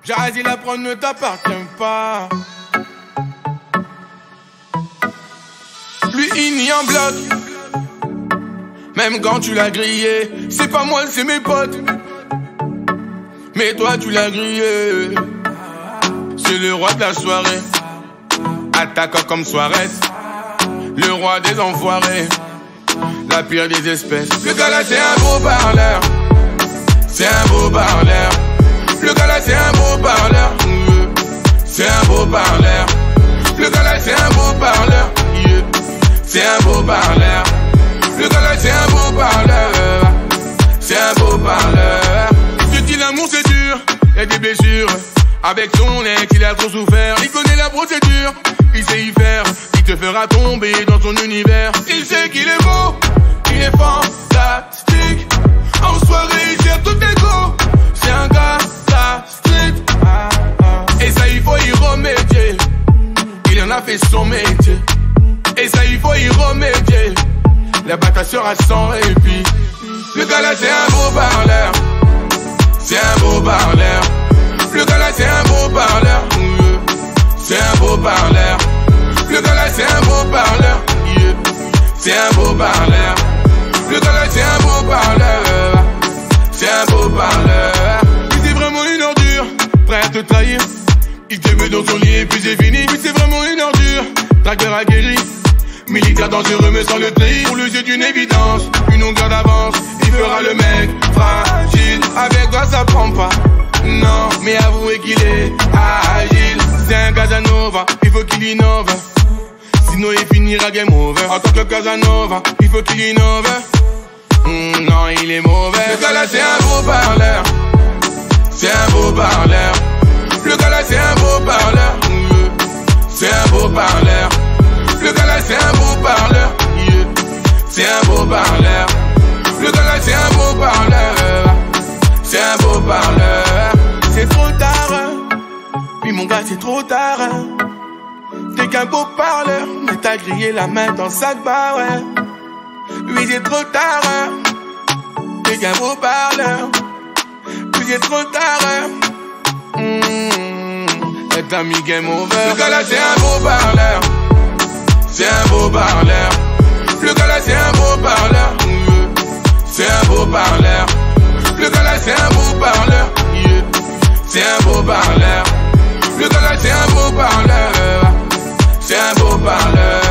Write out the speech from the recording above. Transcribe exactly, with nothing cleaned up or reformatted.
Jazzy, la prod ne t'appartient pas. Lui, il nie en bloc. Même quand tu l'as grillé, c'est pas moi, c'est mes potes. Mais toi, tu l'as grillé. C'est le roi de la soirée. Attaquant comme Suarez. Le roi des enfoirés. La pire des espèces. Le gars là, c'est un beau parleur. C'est un beau parleur. Le gars là, c'est un beau parleur. C'est un beau parleur. Le gars là, c'est un beau parleur. C'est un beau parleur. Le gars là, c'est un beau parleur. C'est un beau parleur. Je dis l'amour c'est dur, y'a des blessures. Avec ton ex, il a trop souffert. Il connaît la procédure, il sait y faire. Il te fera tomber dans son univers. Il sait qu'il est beau, il est fantastique. En soirée, il gère tout tes go. C'est un gars, ça, street. Et ça, il faut y remédier. Il en a fait son métier. Et ça, il faut y remédier. La bataille sera sans répit. Le gars là, c'est un beau parleur. C'est un beau parleur. Le gars là, c'est un beau parleur. C'est un beau parleur. Le gars là, c'est un beau parleur. C'est un beau parleur. Le gars là, c'est un beau parleur. C'est un beau parleur. Il c'est vraiment une ordure, prêt à te trahir. Il te met dans son lit et puis c'est fini. Puis c'est vraiment une ordure, traqueur aguerri. Militaire dangereux mais sans le trahir. Pour le jeu d'une évidence, une longueur d'avance. Il fera le mec fragile. Avec toi ça prend pas. Non, mais avouez qu'il est agile. C'est un Casanova, il faut qu'il innove. Sinon il finira game over. En tant que Casanova, il faut qu'il innove. Mmh, non, il est mauvais. Le gars là c'est un beau parleur. C'est un beau parleur. Le gars là c'est un beau parleur. C'est un beau parleur. Le gars là c'est un beau parleur. C'est un beau parleur. Le gars là c'est un beau parleur. C'est un beau parleur. C'est trop tard. Oui mon gars c'est trop tard. T'es qu'un beau parleur. Mais t'as grillé la main dans le sac bar, ouais. Oui c'est trop tard. T'es qu'un beau parleur. Oui c'est trop tard. Mmh. Et t'as mis game over. Le gars là c'est un beau parleur. C'est un beau parleur. Le gars là c'est un beau parleur. C'est un beau parleur. Le gars là c'est un beau parleur. C'est un beau parleur. Le gars là c'est un beau parleur. C'est un beau parleur.